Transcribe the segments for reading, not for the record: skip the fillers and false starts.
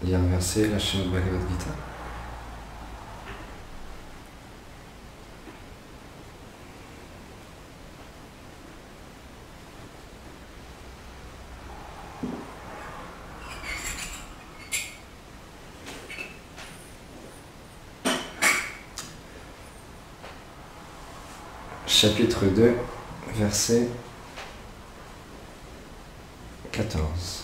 Il y a un verset, la Srimad Bhagavad Gita. Chapitre 2, verset 14.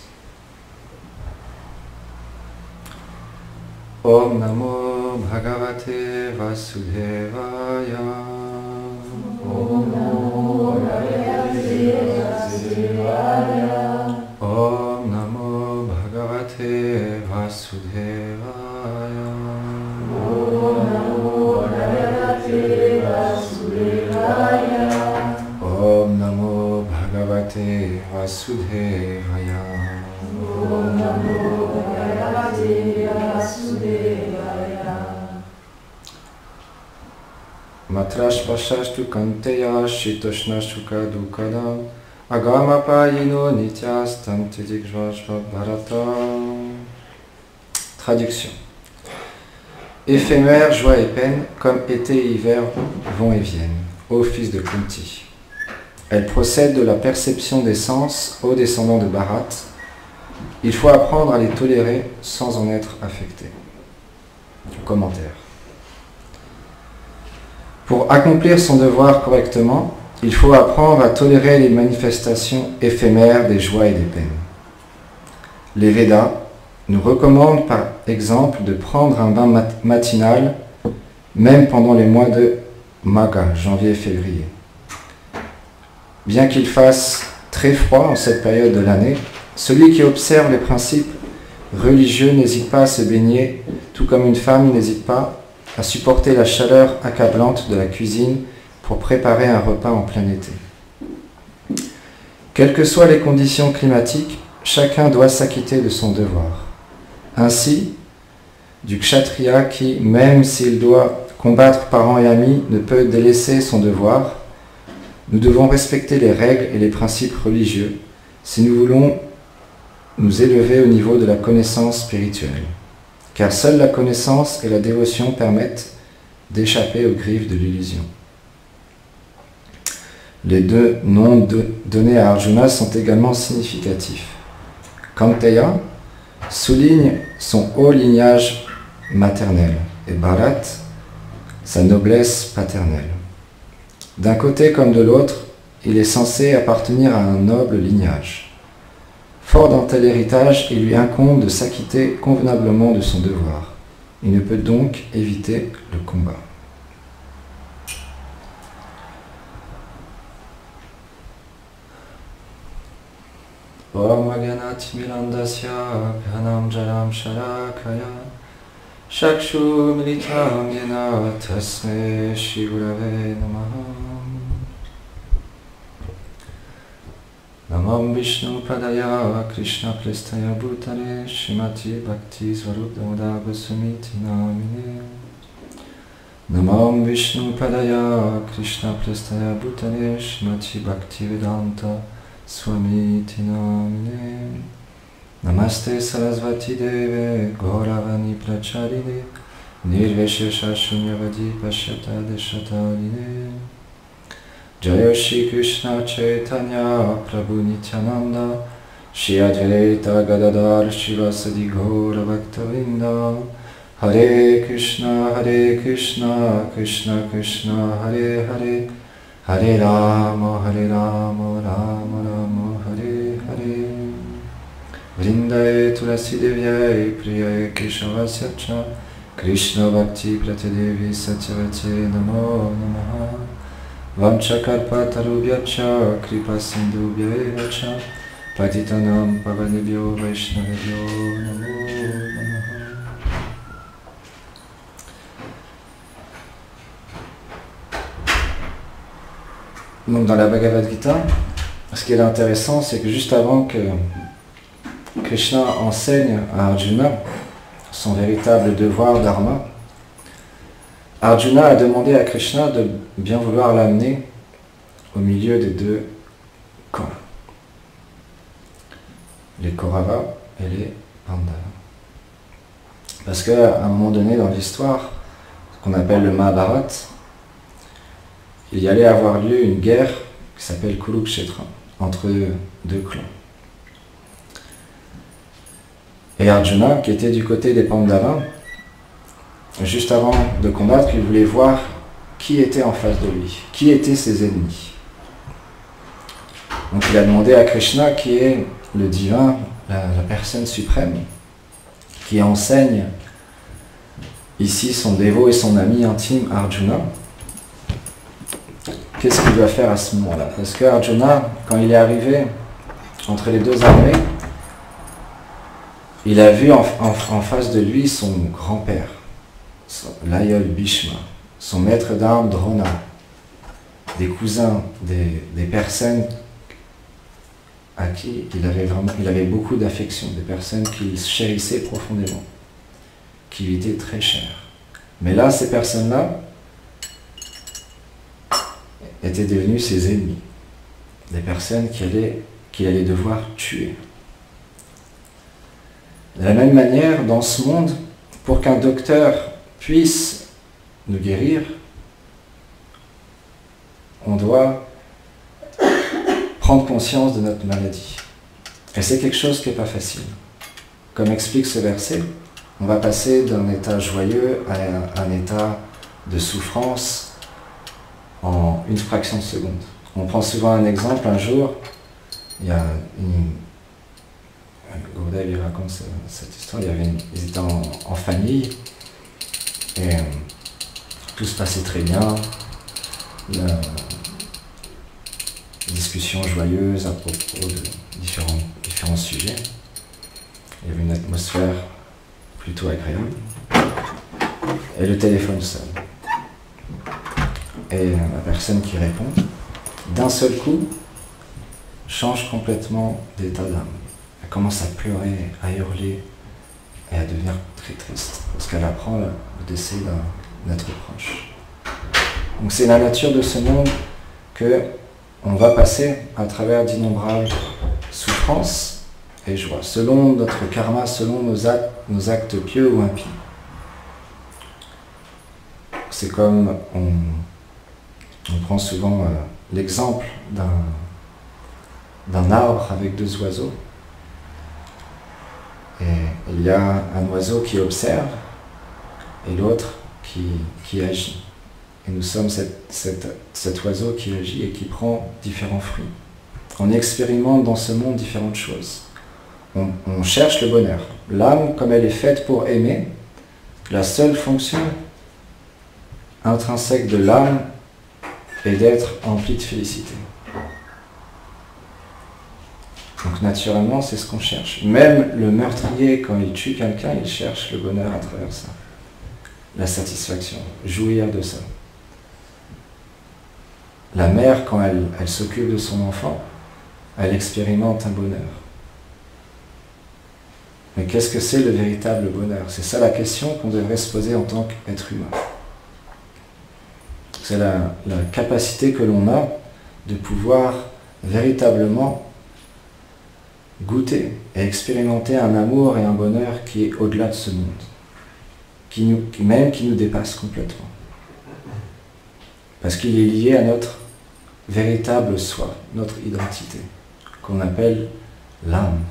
Om Namo Bhagavate Vasudevaya. Om Namo Bhagavate Vasudevaya. Om Namo Bhagavate Vasudevaya. Om Namo Bhagavate Vasudevaya. Om Namo Bhagavate Vasudevaya. Om Namo Bhagavate Vasudevaya. Matrash Pashashtu Kanteya Shitoshna Shuka Dukada Agama Payino Nityastam Tidikjvashva Bharata. Traduction. Éphémère, joie et peine, comme été et hiver vont et viennent, ô fils de Kunti. Elle procède de la perception des sens, ô descendants de Bharat. Il faut apprendre à les tolérer sans en être affecté. Commentaire. Pour accomplir son devoir correctement, il faut apprendre à tolérer les manifestations éphémères des joies et des peines. Les Védas nous recommandent par exemple de prendre un bain matinal, même pendant les mois de Magha, janvier et février. Bien qu'il fasse très froid en cette période de l'année, celui qui observe les principes religieux n'hésite pas à se baigner, tout comme une femme n'hésite pas à supporter la chaleur accablante de la cuisine pour préparer un repas en plein été. Quelles que soient les conditions climatiques, chacun doit s'acquitter de son devoir. Ainsi, du kshatriya qui, même s'il doit combattre parents et amis, ne peut délaisser son devoir, nous devons respecter les règles et les principes religieux si nous voulons nous élever au niveau de la connaissance spirituelle. Car seule la connaissance et la dévotion permettent d'échapper aux griffes de l'illusion. Les deux noms donnés à Arjuna sont également significatifs. Kanteya souligne son haut lignage maternel et Bharat sa noblesse paternelle. D'un côté comme de l'autre, il est censé appartenir à un noble lignage. Fort d'un tel héritage, il lui incombe de s'acquitter convenablement de son devoir. Il ne peut donc éviter le combat. Om Agyanat Milandasya Ghanam Jaram Sharakaya Shakshu Militam Yena Tasme Shigurave Namaha. Namam Vishnu Padaya Krishna Plestaya Bhutale Shrimati Bhakti Swarup Damodar Goswamiti Namine. Namam Vishnu Padaya Krishna Plestaya Bhutale Shrimati Bhakti Vedanta Swamiti Namine. Namaste Sarasvati Deve Gauravani Pracharine Nirveshesha Shunyavadi Pashyata Deshatarine. Jaya Shri Krishna Chaitanya Prabhu Nityananda Shri Advaita Gadadhar Shivasadi Gaura Bhaktavinda. Hare Krishna Krishna Krishna Hare Hare Hare Rama Rama Rama Hare Hare. Vrindaye Tulasi Devyai Priyaye Keshavasya Cha Krishna Bhakti Pratadevi Satyavate Namo Namaha. Vamchakarpatarubhyacha kripa sindhubhyaevacha patitanam pavanebhyo vaishnavebhyo namo namaha. Donc dans la Bhagavad Gita, ce qui est intéressant, c'est que juste avant que Krishna enseigne à Arjuna son véritable devoir dharma, Arjuna a demandé à Krishna de bien vouloir l'amener au milieu des deux camps, les Kauravas et les Pandavas. Parce qu'à un moment donné dans l'histoire, qu'on appelle le Mahabharat, il y allait avoir lieu une guerre qui s'appelle Kurukshetra, entre deux clans. Et Arjuna, qui était du côté des Pandavas, juste avant de combattre, il voulait voir qui était en face de lui, qui étaient ses ennemis. Donc il a demandé à Krishna, qui est le divin, la personne suprême, qui enseigne ici son dévot et son ami intime Arjuna, qu'est-ce qu'il doit faire à ce moment-là? Parce que Arjuna, quand il est arrivé entre les deux armées, il a vu en face de lui son grand-père, l'aïeul Bhishma, son maître d'armes Drona, des cousins, des personnes à qui il avait beaucoup d'affection, des personnes qu'il chérissait profondément, qui lui étaient très chères. Mais là, ces personnes-là étaient devenues ses ennemis, des personnes qu'il allait devoir tuer. De la même manière, dans ce monde, pour qu'un docteur puisse nous guérir, on doit prendre conscience de notre maladie. Et c'est quelque chose qui n'est pas facile. Comme explique ce verset, on va passer d'un état joyeux à un état de souffrance en une fraction de seconde. On prend souvent un exemple. Un jour, il y a Gaudev, il raconte cette histoire, ils étaient en famille et tout se passait très bien, discussions joyeuses à propos de différents sujets. Il y avait une atmosphère plutôt agréable et le téléphone sonne. Et la personne qui répond, d'un seul coup, change complètement d'état d'âme. Elle commence à pleurer, à hurler et à devenir très triste parce qu'elle apprend le décès d'être proche. Donc c'est la nature de ce monde que on va passer à travers d'innombrables souffrances et joies, selon notre karma, selon nos actes pieux ou impies. C'est comme on prend souvent l'exemple d'un arbre avec deux oiseaux. Et il y a un oiseau qui observe et l'autre qui agit. Et nous sommes cet oiseau qui agit et qui prend différents fruits. On expérimente dans ce monde différentes choses. On cherche le bonheur. L'âme, comme elle est faite pour aimer, la seule fonction intrinsèque de l'âme est d'être emplie de félicité. Donc naturellement, c'est ce qu'on cherche. Même le meurtrier, quand il tue quelqu'un, il cherche le bonheur à travers ça. La satisfaction, jouir de ça. La mère, quand elle s'occupe de son enfant, elle expérimente un bonheur. Mais qu'est-ce que c'est le véritable bonheur? C'est ça la question qu'on devrait se poser en tant qu'être humain. C'est la capacité que l'on a de pouvoir véritablement goûter et expérimenter un amour et un bonheur qui est au-delà de ce monde, qui nous dépasse complètement. Parce qu'il est lié à notre véritable soi, notre identité, qu'on appelle l'âme.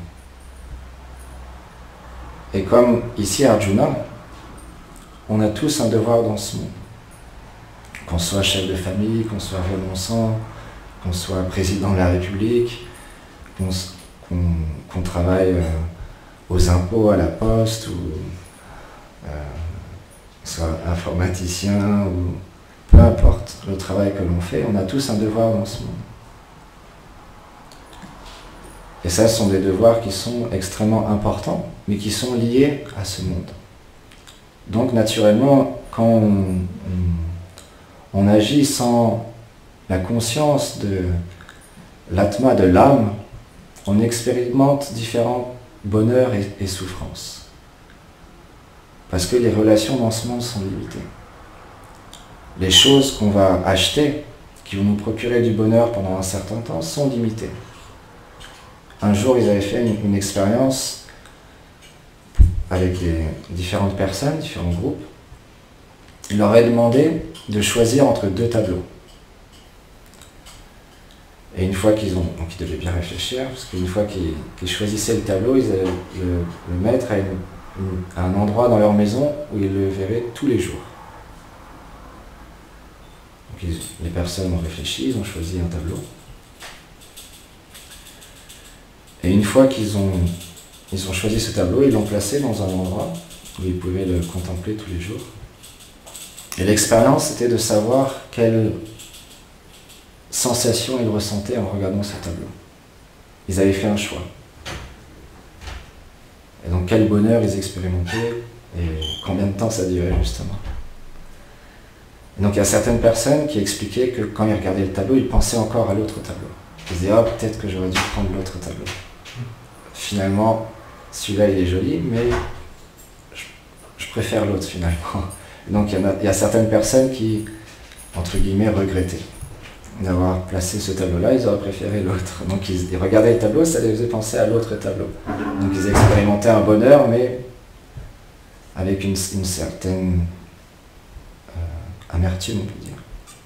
Et comme ici Arjuna, on a tous un devoir dans ce monde. Qu'on soit chef de famille, qu'on soit renonçant, qu'on soit président de la République, qu'on travaille aux impôts à la poste, ou soit informaticien, ou peu importe le travail que l'on fait, on a tous un devoir dans ce monde. Et ça, ce sont des devoirs qui sont extrêmement importants, mais qui sont liés à ce monde. Donc naturellement, quand on agit sans la conscience de l'atma, de l'âme, on expérimente différents bonheurs et souffrances. Parce que les relations dans ce monde sont limitées. Les choses qu'on va acheter, qui vont nous procurer du bonheur pendant un certain temps, sont limitées. Un jour, ils avaient fait une expérience avec les différentes personnes, différents groupes, il leur a demandé de choisir entre deux tableaux. Et une fois qu'ils devaient bien réfléchir, parce qu'une fois qu'ils choisissaient le tableau, ils allaient le mettre à un endroit dans leur maison où ils le verraient tous les jours. Donc les personnes ont réfléchi, ils ont choisi un tableau. Et une fois qu'ils ont choisi ce tableau, ils l'ont placé dans un endroit où ils pouvaient le contempler tous les jours. Et l'expérience, c'était de savoir quelle sensation ils ressentaient en regardant ce tableau. Ils avaient fait un choix. Et donc quel bonheur ils expérimentaient et combien de temps ça durait justement. Et donc il y a certaines personnes qui expliquaient que quand ils regardaient le tableau, ils pensaient encore à l'autre tableau. Ils disaient « Oh, peut-être que j'aurais dû prendre l'autre tableau. » Finalement, celui-là il est joli, mais je préfère l'autre finalement. Et donc il y a certaines personnes qui, entre guillemets, regrettaient d'avoir placé ce tableau-là, ils auraient préféré l'autre. Donc ils regardaient le tableau, ça les faisait penser à l'autre tableau. Donc ils expérimentaient un bonheur, mais avec une certaine amertume, on peut dire.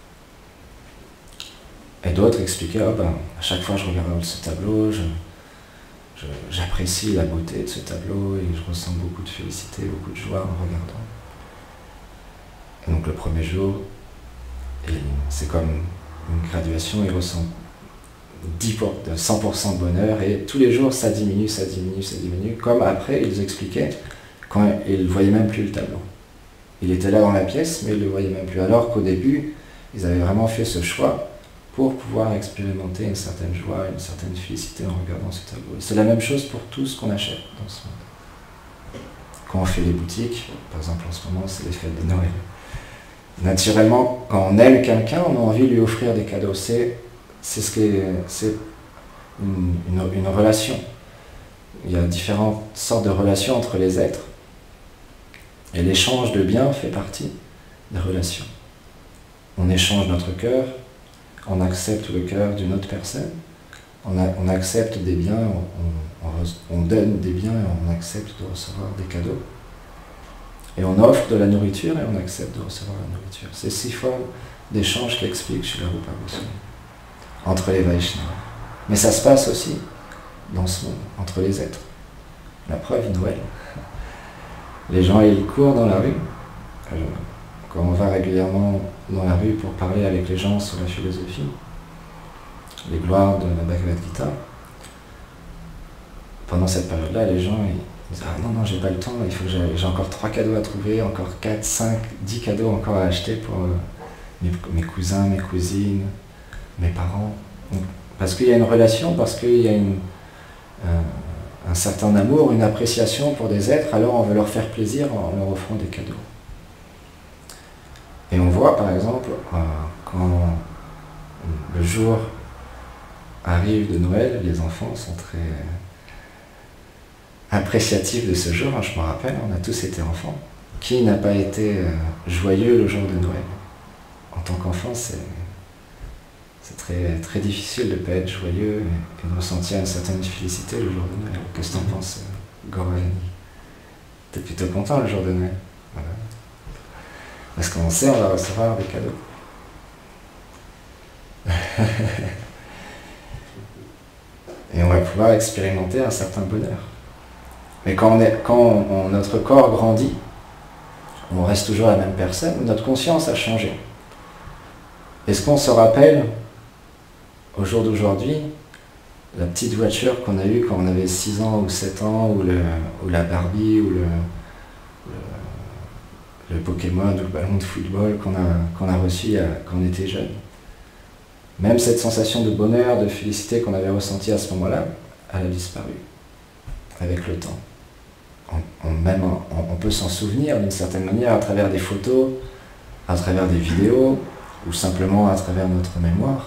Et d'autres expliquaient, oh ben, à chaque fois que je regarde ce tableau, j'apprécie la beauté de ce tableau et je ressens beaucoup de félicité, beaucoup de joie en regardant. Et donc le premier jour, c'est comme une graduation, ils ressentent 100% de bonheur et tous les jours ça diminue, ça diminue, ça diminue. Comme après, ils expliquaient, quand ils ne voyaient même plus le tableau. Il était là dans la pièce, mais ils ne le voyaient même plus. Alors qu'au début, ils avaient vraiment fait ce choix pour pouvoir expérimenter une certaine joie, une certaine félicité en regardant ce tableau. C'est la même chose pour tout ce qu'on achète dans ce monde. Quand on fait les boutiques, par exemple en ce moment, c'est les fêtes de Noël. Naturellement, quand on aime quelqu'un, on a envie de lui offrir des cadeaux. C'est une relation. Il y a différentes sortes de relations entre les êtres. Et l'échange de biens fait partie des relations. On échange notre cœur, on accepte le cœur d'une autre personne, on accepte des biens, on donne des biens et on accepte de recevoir des cadeaux. Et on offre de la nourriture et on accepte de recevoir la nourriture. C'est 6 formes d'échange qu'explique Srila Rupa Goswami entre les Vaishnavas. Mais ça se passe aussi dans ce monde, entre les êtres. La preuve, Noël. Les gens, ils courent dans la rue. Quand on va régulièrement dans la rue pour parler avec les gens sur la philosophie, les gloires de la Bhagavad Gita, pendant cette période-là, les gens, ils disent « Ah non, j'ai pas le temps, il faut que j'ai encore 3 cadeaux à trouver, encore 4, 5, 10 cadeaux encore à acheter pour mes cousins, mes cousines, mes parents. » Parce qu'il y a une relation, parce qu'il y a un certain amour, une appréciation pour des êtres, alors on veut leur faire plaisir en leur offrant des cadeaux. Et on voit par exemple, quand le jour arrive de Noël, les enfants sont très appréciatifs de ce jour. Je me rappelle, on a tous été enfants. Qui n'a pas été joyeux le jour de Noël? En tant qu'enfant, c'est très, très difficile de ne pas être joyeux et de ressentir une certaine félicité le jour de Noël. Qu'est-ce que tu en penses, Gaurav? T'es plutôt content le jour de Noël? Voilà. Parce qu'on sait, on va recevoir des cadeaux. Et on va pouvoir expérimenter un certain bonheur. Mais quand notre corps grandit, on reste toujours la même personne, notre conscience a changé. Est-ce qu'on se rappelle, au jour d'aujourd'hui, la petite voiture qu'on a eue quand on avait 6 ans ou 7 ans, ou la Barbie, ou le Pokémon, ou le ballon de football qu'on a reçu quand on était jeune? Même cette sensation de bonheur, de félicité qu'on avait ressentie à ce moment-là, elle a disparu avec le temps. On peut s'en souvenir d'une certaine manière à travers des photos, à travers des vidéos, ou simplement à travers notre mémoire.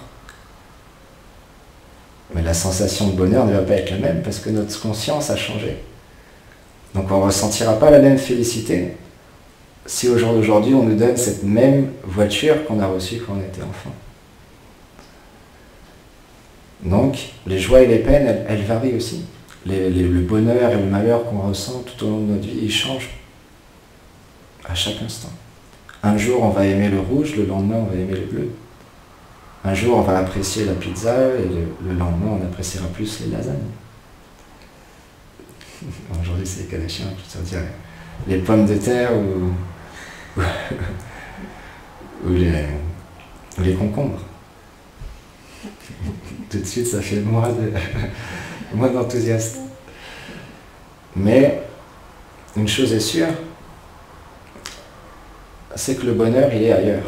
Mais la sensation de bonheur ne va pas être la même parce que notre conscience a changé. Donc on ne ressentira pas la même félicité si au jour d'aujourd'hui on nous donne cette même voiture qu'on a reçue quand on était enfant. Donc les joies et les peines, elles varient aussi. le bonheur et le malheur qu'on ressent tout au long de notre vie, ils changent à chaque instant. Un jour, on va aimer le rouge, le lendemain, on va aimer le bleu. Un jour, on va apprécier la pizza et le lendemain, on appréciera plus les lasagnes. Aujourd'hui, c'est les Kardashians, je veux dire les pommes de terre ou les concombres. Tout de suite, ça fait moins d'enthousiasme. Mais une chose est sûre, c'est que le bonheur, il est ailleurs.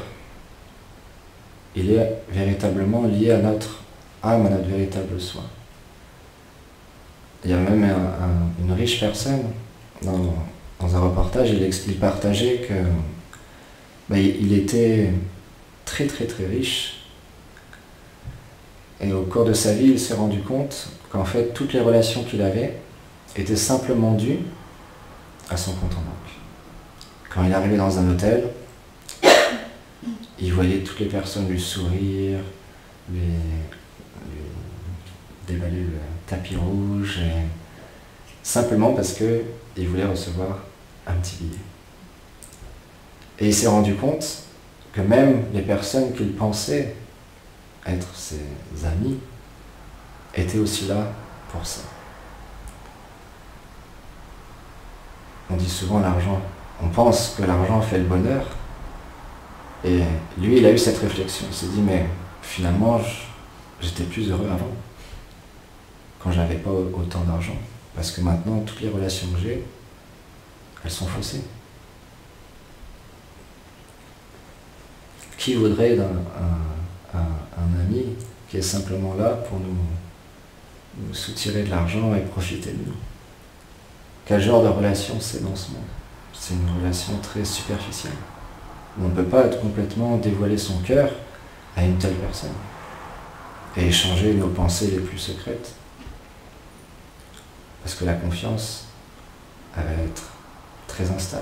Il est véritablement lié à notre âme, à notre véritable soi. Il y a même une riche personne, dans un reportage, il partageait que il était très très très riche. Et au cours de sa vie, il s'est rendu compte qu'en fait, toutes les relations qu'il avait étaient simplement dues à son compte en banque. Quand il arrivait dans un hôtel, il voyait toutes les personnes lui sourire, lui déballer le tapis rouge, et simplement parce qu'il voulait recevoir un petit billet. Et il s'est rendu compte que même les personnes qu'il pensait être ses amis étaient aussi là pour ça. On dit souvent l'argent, on pense que l'argent fait le bonheur, et lui il a eu cette réflexion, il s'est dit mais finalement j'étais plus heureux avant, quand j'avais pas autant d'argent, parce que maintenant toutes les relations que j'ai, elles sont faussées. Qui voudrait un ami qui est simplement là pour nous soutirer de l'argent et profiter de nous? Quel genre de relation c'est dans ce monde? C'est une relation très superficielle. On ne peut pas complètement dévoiler son cœur à une telle personne et échanger nos pensées les plus secrètes. Parce que la confiance, elle va être très instable.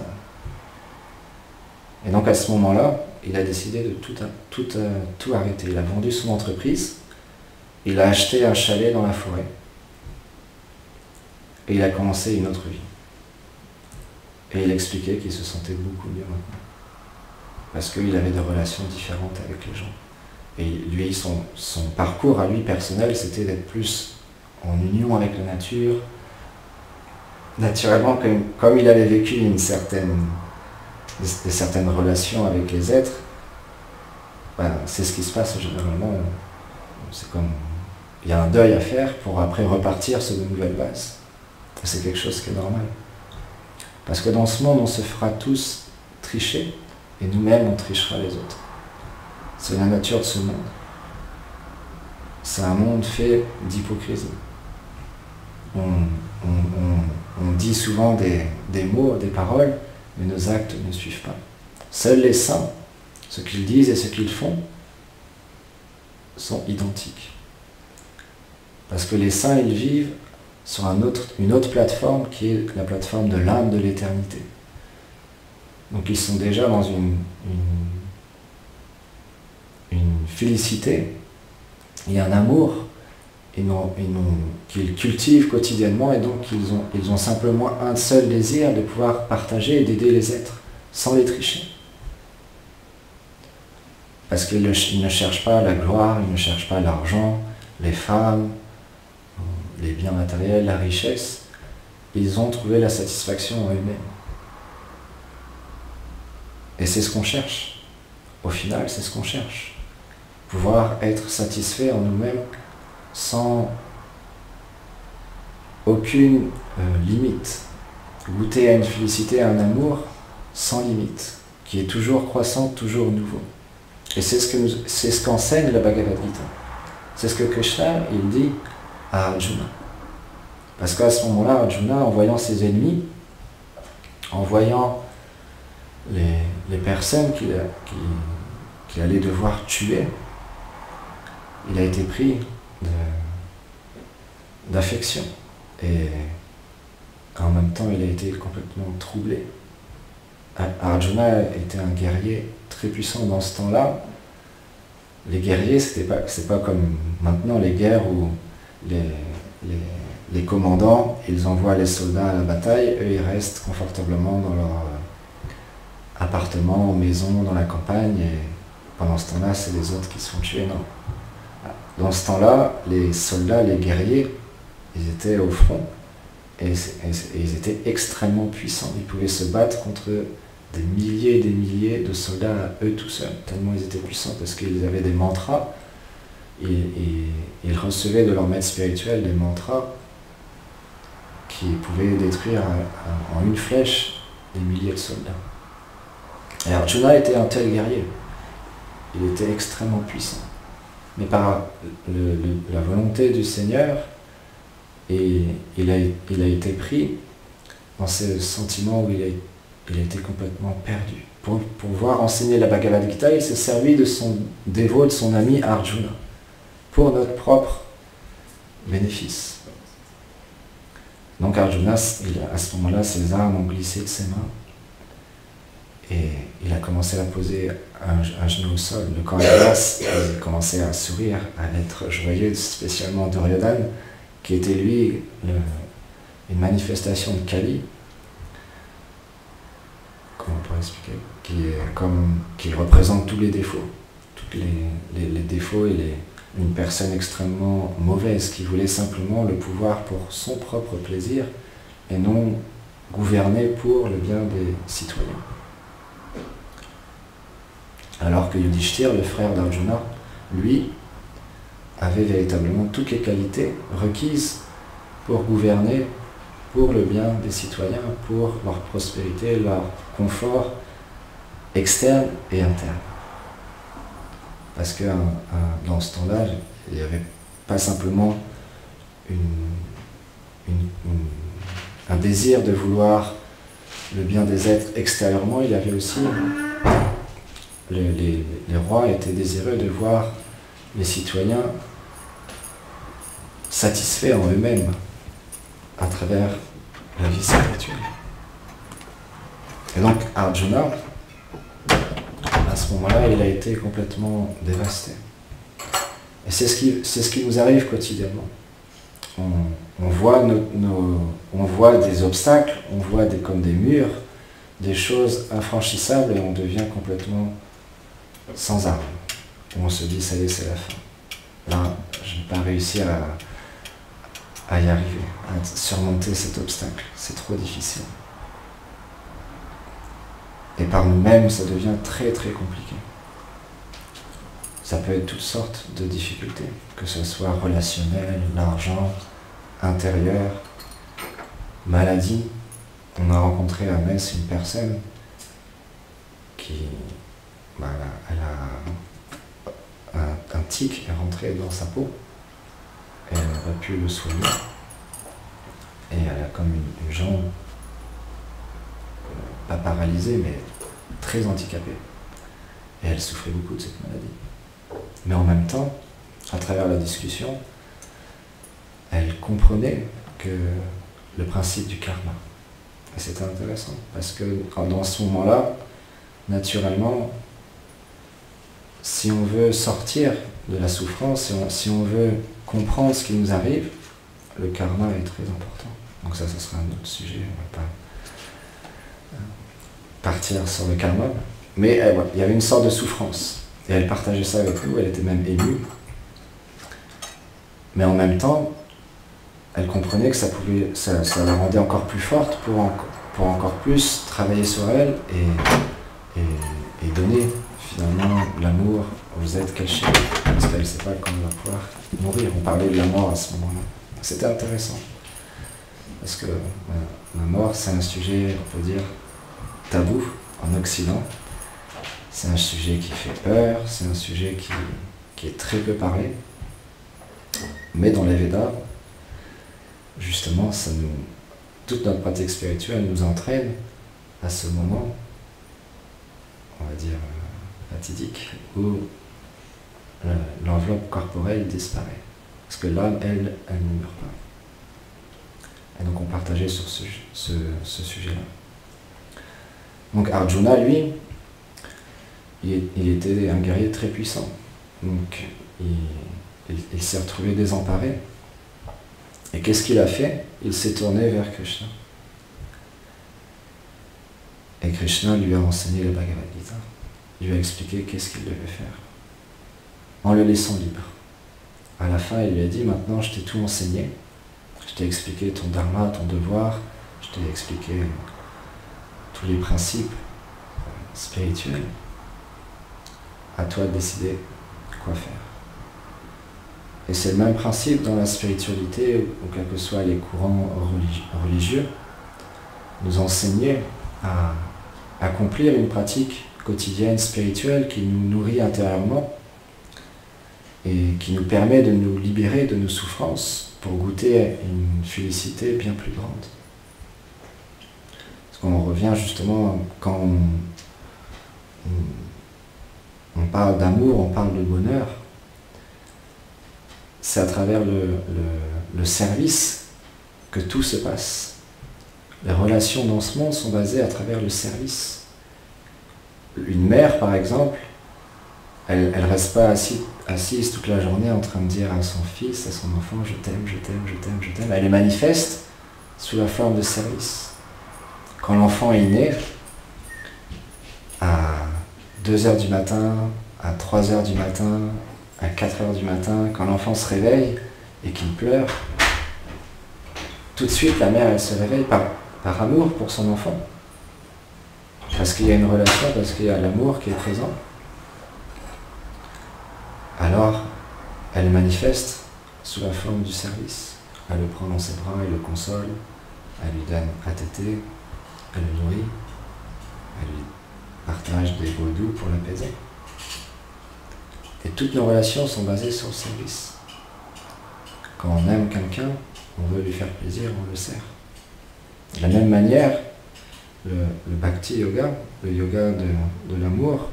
Et donc à ce moment-là, il a décidé de tout arrêter. Il a vendu son entreprise, il a acheté un chalet dans la forêt et il a commencé une autre vie. Et il expliquait qu'il se sentait beaucoup mieux maintenant. Parce qu'il avait des relations différentes avec les gens. Et lui, son parcours à lui personnel, c'était d'être plus en union avec la nature. Naturellement, comme il avait vécu certaines relations avec les êtres, c'est ce qui se passe généralement. C'est comme il y a un deuil à faire pour après repartir sur de nouvelles bases. C'est quelque chose qui est normal. Parce que dans ce monde, on se fera tous tricher, et nous-mêmes, on trichera les autres. C'est la nature de ce monde. C'est un monde fait d'hypocrisie. On dit souvent des mots, des paroles, mais nos actes ne suivent pas. Seuls les saints, ce qu'ils disent et ce qu'ils font, sont identiques. Parce que les saints, ils vivent sur une autre plateforme qui est la plateforme de l'âme de l'éternité. Donc ils sont déjà dans une félicité et un amour qu'ils cultivent quotidiennement, et donc ils ont simplement un seul désir de pouvoir partager et d'aider les êtres sans les tricher. Parce qu'ils ne cherchent pas la gloire, ils ne cherchent pas l'argent, les femmes, les biens matériels, la richesse. Ils ont trouvé la satisfaction en eux-mêmes. Et c'est ce qu'on cherche. Au final, c'est ce qu'on cherche. Pouvoir être satisfait en nous-mêmes sans aucune limite. Goûter à une félicité, à un amour sans limite, qui est toujours croissant, toujours nouveau. Et c'est ce qu'enseigne la Bhagavad Gita. C'est ce que Krishna, il dit à Arjuna. Parce qu'à ce moment-là, Arjuna, en voyant ses ennemis, en voyant les personnes qu'il allait devoir tuer, il a été pris d'affection. Et en même temps, il a été complètement troublé. Arjuna était un guerrier très puissant dans ce temps-là. Les guerriers, c'est pas comme maintenant les guerres où les commandants, ils envoient les soldats à la bataille, eux ils restent confortablement dans leur appartement, maison, dans la campagne, et pendant ce temps-là, c'est les autres qui se font tuer, non. Dans ce temps-là, les soldats, les guerriers, ils étaient au front, et ils étaient extrêmement puissants. Ils pouvaient se battre contre des milliers et des milliers de soldats, eux tout seuls, tellement ils étaient puissants, parce qu'ils avaient des mantras, et ils recevaient de leur maître spirituel des mantras qui pouvaient détruire en une flèche des milliers de soldats. Et Arjuna était un tel guerrier. Il était extrêmement puissant. Mais par la volonté du Seigneur, et il a été pris dans ce sentiment où il a été complètement perdu. Pour pouvoir enseigner la Bhagavad Gita, il s'est servi de son dévot, de son ami Arjuna, pour notre propre bénéfice. Donc Arjuna, à ce moment-là, ses armes ont glissé de ses mains, et il a commencé à poser un genou au sol. Le Kauravas, il commençait à sourire, à être joyeux, spécialement Duryodhana, qui était lui une manifestation de Kali. Comment on pourrait expliquer? Qui représente tous les défauts. Tous les défauts et une personne extrêmement mauvaise qui voulait simplement le pouvoir pour son propre plaisir et non gouverner pour le bien des citoyens. Alors que Yudhishthir, le frère d'Arjuna, lui, avait véritablement toutes les qualités requises pour gouverner pour le bien des citoyens, pour leur prospérité, leur confort externe et interne. Parce que dans ce temps-là, il n'y avait pas simplement un désir de vouloir le bien des êtres extérieurement, il y avait aussi les rois étaient désireux de voir les citoyens satisfaits en eux-mêmes à travers la vie spirituelle. Et donc Arjuna, à ce moment-là, il a été complètement dévasté. Et c'est ce qui nous arrive quotidiennement. On voit des obstacles, on voit comme des murs, des choses infranchissables, et on devient complètement sans armes. On se dit, ça y est, c'est la fin. Là, je n'ai pas réussi à y arriver, à surmonter cet obstacle. C'est trop difficile. Et par nous-mêmes, ça devient très très compliqué. Ça peut être toutes sortes de difficultés, que ce soit relationnel, l'argent, intérieur, maladie. On a rencontré à Metz une personne qui, elle a un tic est rentré dans sa peau, et elle n'a pas pu le soigner, et elle a comme une jambe, pas paralysée, mais très handicapée, et elle souffrait beaucoup de cette maladie. Mais en même temps, à travers la discussion, elle comprenait que le principe du karma. Et c'était intéressant, parce que dans ce moment-là, naturellement, si on veut sortir de la souffrance, si on veut comprendre ce qui nous arrive, le karma est très important. Donc ça, ce sera un autre sujet, on ne va pas partir sur le karma. Mais il y avait une sorte de souffrance, et elle partageait ça avec nous, elle était même émue. Mais en même temps, elle comprenait que ça la rendait encore plus forte pour encore plus travailler sur elle et donner finalement l'amour aux êtres qu'elle chérit, parce qu'elle ne sait pas quand elle va pouvoir mourir. On parlait de la mort à ce moment-là. C'était intéressant, parce que la mort, c'est un sujet, on peut dire, tabou en Occident. C'est un sujet qui fait peur, c'est un sujet qui est très peu parlé. Mais dans les Védas, justement, toute notre pratique spirituelle nous entraîne à ce moment, on va dire, fatidique, où l'enveloppe corporelle disparaît. Parce que l'âme, elle ne meurt pas. Et donc on partageait sur ce sujet-là. Donc Arjuna, lui, il était un guerrier très puissant. Donc il s'est retrouvé désemparé. Et qu'est-ce qu'il a fait? Il s'est tourné vers Krishna. Et Krishna lui a enseigné le Bhagavad Gita. Il lui a expliqué qu'est-ce qu'il devait faire, en le laissant libre. À la fin, il lui a dit, maintenant je t'ai tout enseigné, je t'ai expliqué ton dharma, ton devoir, je t'ai expliqué tous les principes spirituels. À toi de décider quoi faire. Et c'est le même principe dans la spiritualité, ou quels que soient les courants religieux, nous enseigner à accomplir une pratique quotidienne spirituelle qui nous nourrit intérieurement et qui nous permet de nous libérer de nos souffrances pour goûter une félicité bien plus grande. Parce qu'on revient justement, quand on parle d'amour, on parle de bonheur, c'est à travers le service que tout se passe. Les relations dans ce monde sont basées à travers le service. Une mère, par exemple, elle ne reste pas assise toute la journée en train de dire à son fils, à son enfant, je t'aime, je t'aime, je t'aime, je t'aime. Elle les manifeste sous la forme de service. Quand l'enfant est né, à 2h du matin, à 3h du matin, à 4h du matin, quand l'enfant se réveille et qu'il pleure, tout de suite la mère elle se réveille par amour pour son enfant. Parce qu'il y a une relation, parce qu'il y a l'amour qui est présent. Alors, elle manifeste sous la forme du service. Elle le prend dans ses bras, elle le console, elle lui donne à téter, elle le nourrit, elle lui partage des mots doux pour l'apaiser. Et toutes nos relations sont basées sur le service. Quand on aime quelqu'un, on veut lui faire plaisir, on le sert. De la même manière, le bhakti yoga, le yoga de l'amour,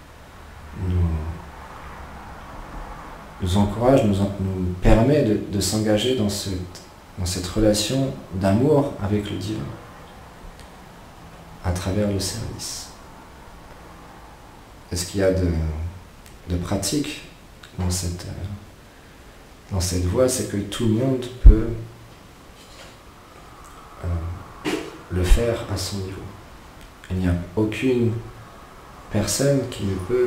nous encourage, nous permet de s'engager dans cette relation d'amour avec le divin, à travers le service. Et ce qu'il y a de pratique dans cette voie, c'est que tout le monde peut le faire à son niveau. Il n'y a aucune personne qui ne peut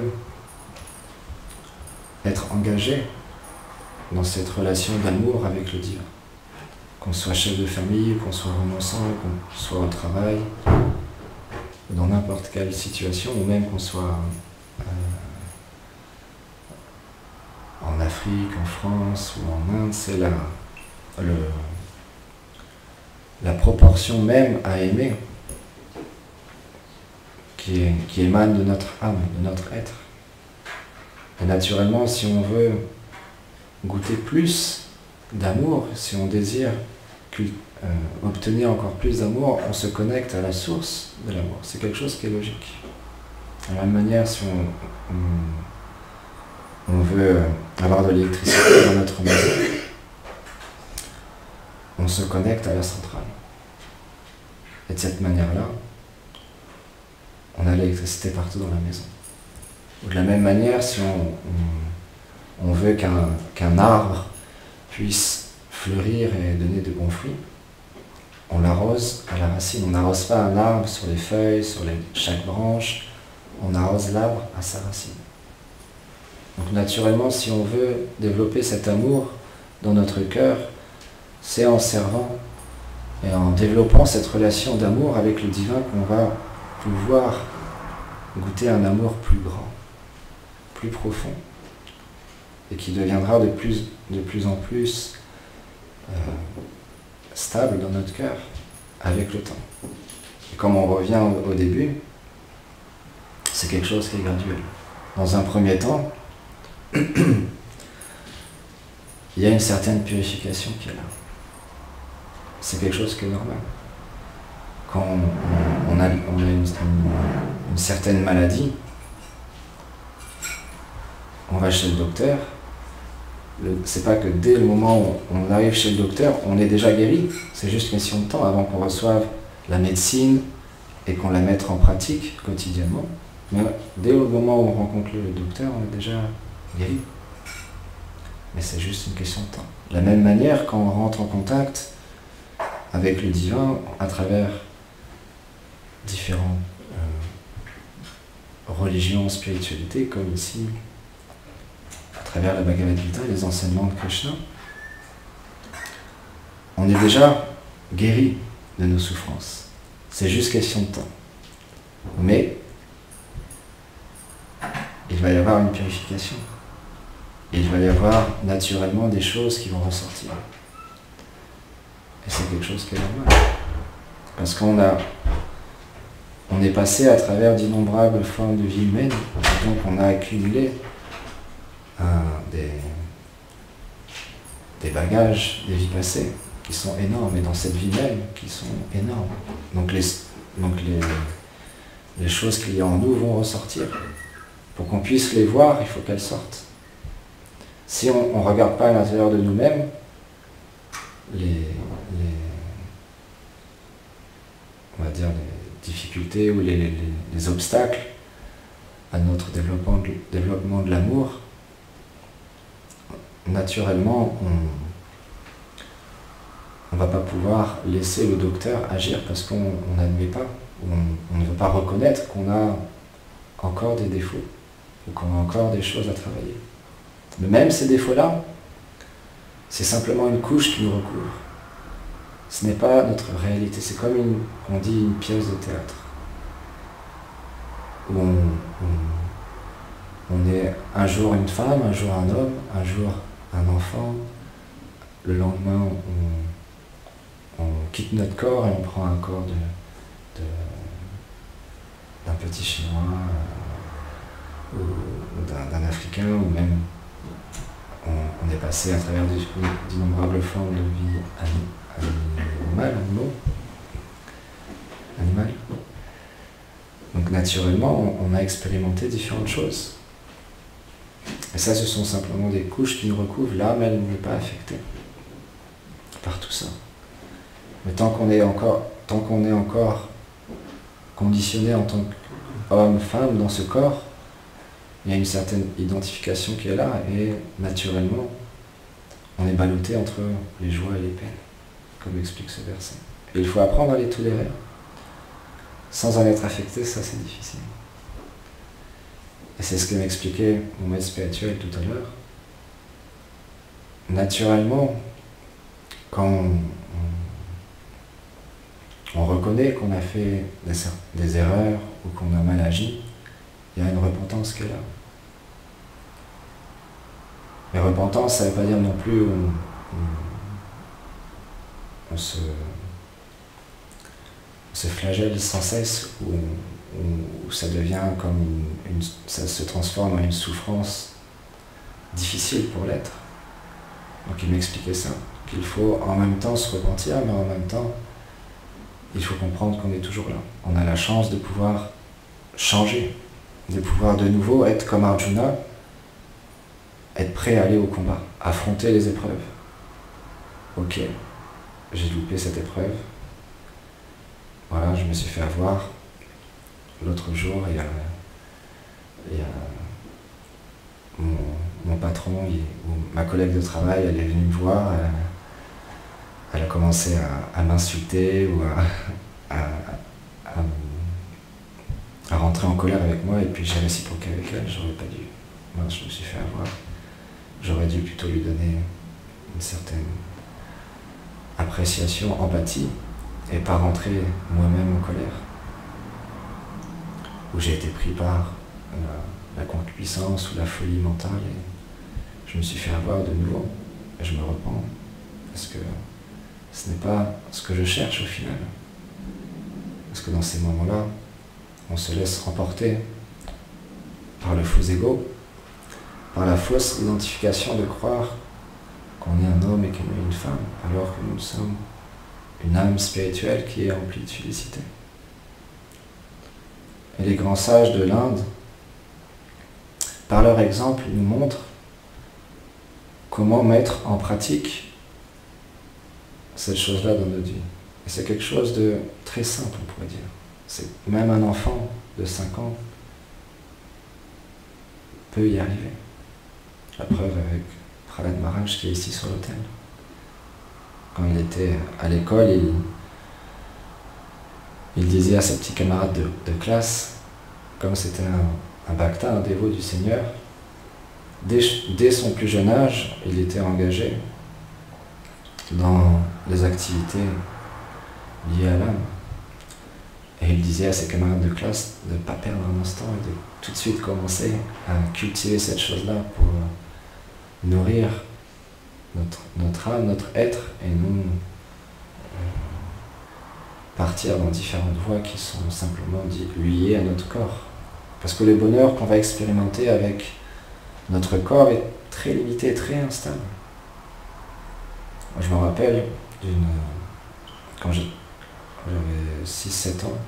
être engagée dans cette relation d'amour avec le divin. Qu'on soit chef de famille, qu'on soit renonçant, qu'on soit au travail, dans n'importe quelle situation, ou même qu'on soit en Afrique, en France ou en Inde, c'est la proportion même à aimer qui émane de notre âme, de notre être. Et naturellement, si on veut goûter plus d'amour, si on désire obtenir encore plus d'amour, on se connecte à la source de l'amour. C'est quelque chose qui est logique. De la même manière, si on veut avoir de l'électricité dans notre maison, on se connecte à la centrale. Et de cette manière-là, on a l'électricité partout dans la maison. Ou de la même manière, si on veut qu'un arbre puisse fleurir et donner de bons fruits, on l'arrose à la racine. On n'arrose pas un arbre sur les feuilles, sur chaque branche, on arrose l'arbre à sa racine. Donc naturellement, si on veut développer cet amour dans notre cœur, c'est en servant et en développant cette relation d'amour avec le divin qu'on va pouvoir goûter un amour plus grand, plus profond, et qui deviendra de plus en plus stable dans notre cœur avec le temps. Et comme on revient au début, c'est quelque chose qui est graduel. Dans un premier temps, il y a une certaine purification qui est là. C'est quelque chose qui est normal. Quand on a une certaine maladie, on va chez le docteur. C'est pas que dès le moment où on arrive chez le docteur, on est déjà guéri. C'est juste une question de temps avant qu'on reçoive la médecine et qu'on la mette en pratique quotidiennement. Mais dès le moment où on rencontre le docteur, on est déjà guéri. mais c'est juste une question de temps. De la même manière, quand on rentre en contact avec le divin à travers différentes religions, spiritualités, comme ici, à travers la Bhagavad Gita, les enseignements de Krishna, on est déjà guéri de nos souffrances. C'est juste question de temps. Mais il va y avoir une purification. Et il va y avoir naturellement des choses qui vont ressortir. Et c'est quelque chose qui est normal. Parce qu'on est passé à travers d'innombrables formes de vie humaine, et donc on a accumulé des bagages des vies passées qui sont énormes, et dans cette vie même qui sont énormes. Donc les choses qu'il y a en nous vont ressortir. Pour qu'on puisse les voir, il faut qu'elles sortent. Si on ne regarde pas à l'intérieur de nous-mêmes, on va dire les difficultés ou les obstacles à notre développement de l'amour, naturellement, on ne va pas pouvoir laisser le docteur agir parce qu'on n'admet pas, on ne veut pas reconnaître qu'on a encore des défauts ou qu'on a encore des choses à travailler. Mais même ces défauts-là, c'est simplement une couche qui nous recouvre. Ce n'est pas notre réalité, c'est comme on dit une pièce de théâtre. Où on est un jour une femme, un jour un homme, un jour un enfant, le lendemain on quitte notre corps et on prend un corps d'un petit Chinois ou d'un Africain, ou même on est passé à travers d'innombrables formes de vie animale. Donc naturellement, on a expérimenté différentes choses. Et ça, ce sont simplement des couches qui nous recouvrent. L'âme, elle n'est pas affectée par tout ça. Mais tant qu'on est encore conditionné en tant qu'homme, femme dans ce corps, il y a une certaine identification qui est là, et naturellement, on est ballotté entre les joies et les peines, comme explique ce verset. Et il faut apprendre à les tolérer. Sans en être affecté, ça c'est difficile. Et c'est ce que m'expliquait mon maître spirituel tout à l'heure. Naturellement, quand on reconnaît qu'on a fait des erreurs ou qu'on a mal agi, il y a une repentance qui est là. Mais repentance, ça ne veut pas dire non plus on se flagelle sans cesse, ou ça devient comme ça se transforme en une souffrance difficile pour l'être. Donc il m'expliquait ça, qu'il faut en même temps se repentir, mais en même temps, il faut comprendre qu'on est toujours là. On a la chance de pouvoir changer, de pouvoir de nouveau être comme Arjuna, être prêt à aller au combat, affronter les épreuves. Ok, j'ai loupé cette épreuve. Voilà, je me suis fait avoir. L'autre jour, il y a mon patron, ou ma collègue de travail, elle est venue me voir, elle a commencé à m'insulter ou à rentrer en colère avec moi, et puis j'ai réciproqué avec elle, j'aurais pas dû. Moi, je me suis fait avoir. J'aurais dû plutôt lui donner une certaine appréciation, empathie, et pas rentrer moi-même en colère. Où j'ai été pris par la concupiscence ou la folie mentale, et je me suis fait avoir de nouveau. Et je me repens, parce que ce n'est pas ce que je cherche au final. Parce que dans ces moments-là, on se laisse remporter par le faux ego, par la fausse identification de croire qu'on est un homme et qu'on est une femme, alors que nous sommes une âme spirituelle qui est remplie de félicité. Et les grands sages de l'Inde, par leur exemple, nous montrent comment mettre en pratique cette chose-là dans notre vie. Et c'est quelque chose de très simple, on pourrait dire. C'est même un enfant de 5 ans peut y arriver. La preuve avec Prahlad Maharaj qui est ici sur l'autel. Quand il était à l'école, il disait à ses petits camarades de classe, comme c'était un bhakta, un dévot du Seigneur, dès son plus jeune âge, il était engagé dans les activités liées à l'âme. Et il disait à ses camarades de classe de ne pas perdre un instant et de tout de suite commencer à cultiver cette chose-là pour nourrir notre âme, notre être, et non partir dans différentes voies qui sont simplement liées à notre corps. Parce que le bonheur qu'on va expérimenter avec notre corps est très limité, très instable. Moi, je me rappelle quand j'avais 6-7 ans,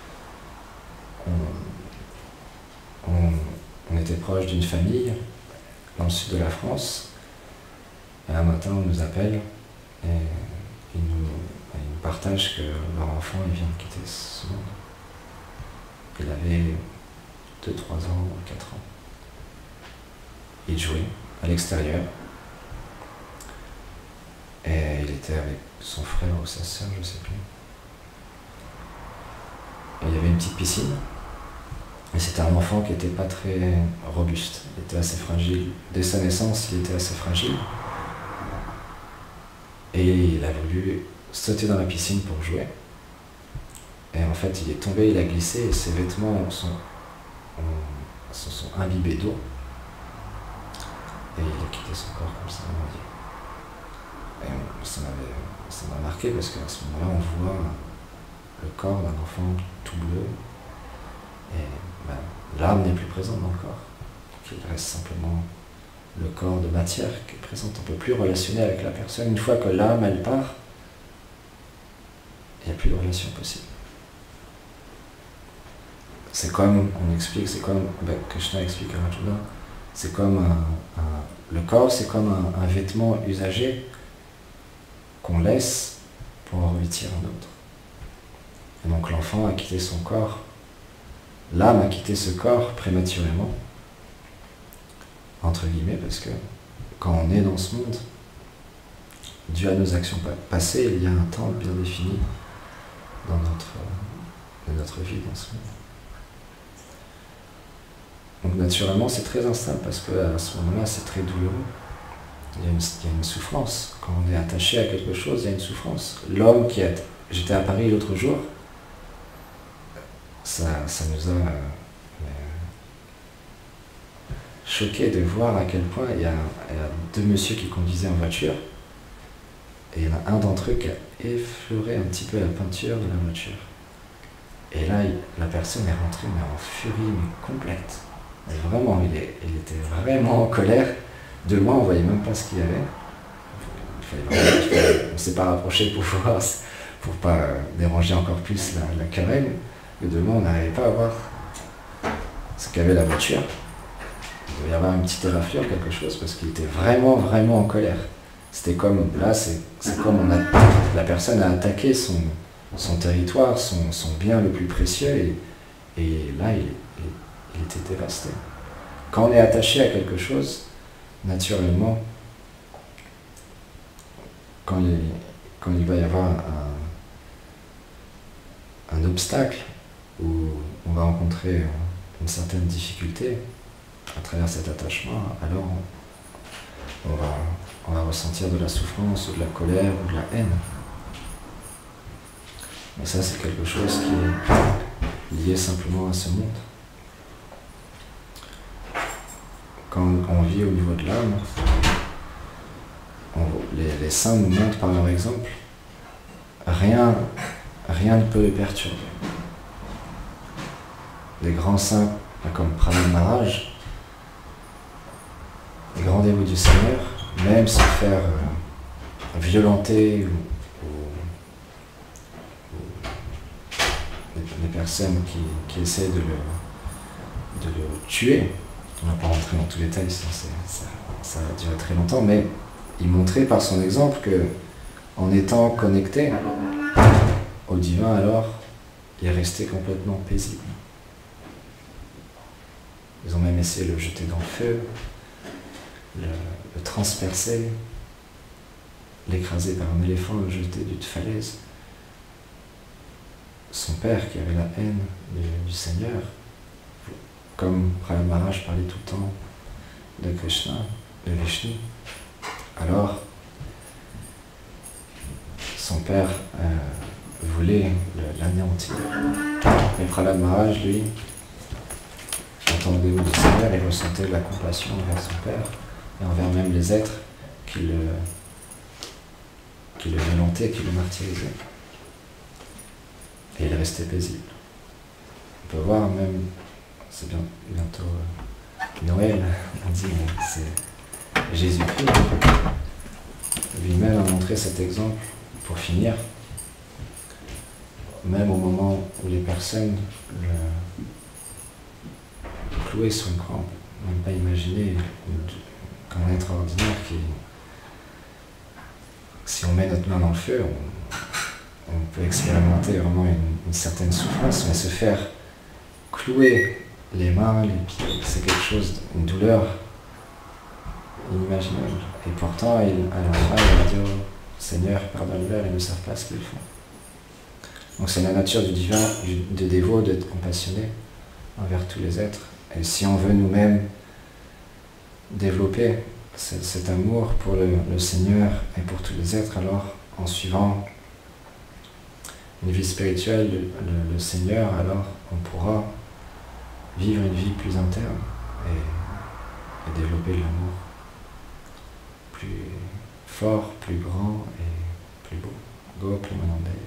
on était proche d'une famille dans le sud de la France, et un matin on nous appelle et ils nous partagent que leur enfant vient de quitter ce monde. Il avait 2, 3 ans, 4 ans. Il jouait à l'extérieur et il était avec son frère ou sa sœur, je ne sais plus. Et il y avait une petite piscine. Et c'était un enfant qui n'était pas très robuste, il était assez fragile. Dès sa naissance, il était assez fragile. Et il a voulu sauter dans la piscine pour jouer. Et en fait, il est tombé, il a glissé, et ses vêtements se sont imbibés d'eau. Et il a quitté son corps comme ça, on va dire. Et ça m'a marqué parce qu'à ce moment-là, on voit le corps d'un enfant tout bleu. Et l'âme n'est plus présente dans le corps. Donc il reste simplement le corps de matière qui est présent. On ne peut plus relationner avec la personne. Une fois que l'âme, elle part, il n'y a plus de relation possible. C'est comme, on explique, c'est comme, Krishna explique à Arjuna, c'est comme le corps, c'est comme un vêtement usagé qu'on laisse pour en revêtir un autre. Et donc l'enfant a quitté son corps, l'âme a quitté ce corps prématurément, entre guillemets, parce que quand on est dans ce monde, dû à nos actions passées, il y a un temps bien défini dans notre vie dans ce monde. Donc naturellement c'est très instable parce qu'à ce moment-là c'est très douloureux. Il y a une souffrance. Quand on est attaché à quelque chose, il y a une souffrance. L'homme j'étais à Paris l'autre jour, ça nous a choqué de voir à quel point il y a 2 messieurs qui conduisaient en voiture et il y en a un d'entre eux qui a effleuré un petit peu la peinture de la voiture. Et là, la personne est rentrée mais en furie, mais complète. Et vraiment, il était vraiment en colère. De loin, on ne voyait même pas ce qu'il y avait. On ne s'est pas rapproché pour voir, pour pas déranger encore plus la querelle. Mais de loin, on n'arrivait pas à voir ce qu'avait la voiture. Il devait y avoir une petite éraflure, quelque chose, parce qu'il était vraiment, vraiment en colère. C'était comme, là, c'est comme la personne a attaqué son territoire, son bien le plus précieux, et là, il était dévasté. Quand on est attaché à quelque chose, naturellement, quand il va y avoir un obstacle où on va rencontrer une certaine difficulté à travers cet attachement, alors on va ressentir de la souffrance ou de la colère ou de la haine. Mais ça, c'est quelque chose qui est lié simplement à ce monde. Quand on vit au niveau de l'âme, les saints nous montrent par leur exemple, rien ne peut les perturber. Les grands saints, comme Prahlad Maharaj, les grands dévots du Seigneur, même se faire violenter les personnes qui essaient de le tuer. On ne va pas rentrer dans tous les détails, ça va durer très longtemps, mais il montrait par son exemple que, en étant connecté au divin, alors, il est resté complètement paisible. Ils ont même essayé de le jeter dans le feu. le transpercer, l'écraser par un éléphant, le jeter d'une falaise. Son père qui avait la haine du Seigneur, comme Prahlad Maharaj parlait tout le temps de Krishna, de Vishnu, alors son père voulait l'anéantir. Mais Prahlad Maharaj, lui, entendait le mot du Seigneur et ressentait de la compassion envers son père et envers même les êtres qui le violentaient, qui le martyrisaient. Et il restait paisible. On peut voir même, c'est bientôt Noël, on dit, mais c'est Jésus-Christ. Lui-même a montré cet exemple pour finir. Même au moment où les personnes le clouaient sur une croix, on ne peut même pas imaginer qu'un être ordinaire qui, si on met notre main dans le feu, on peut expérimenter vraiment une certaine souffrance, mais se faire clouer les mains, les pieds, c'est quelque chose, une douleur inimaginable. Et pourtant, à la fin, il va dire « Seigneur, pardonne-leur, ils ne savent pas ce qu'ils font ». Donc c'est la nature du divin, du dévot, d'être compassionné envers tous les êtres. Et si on veut nous-mêmes développer cet amour pour le Seigneur et pour tous les êtres, alors en suivant une vie spirituelle, le Seigneur, alors on pourra vivre une vie plus interne et développer de l'amour plus fort, plus grand et plus beau. Go, plus Manandaya.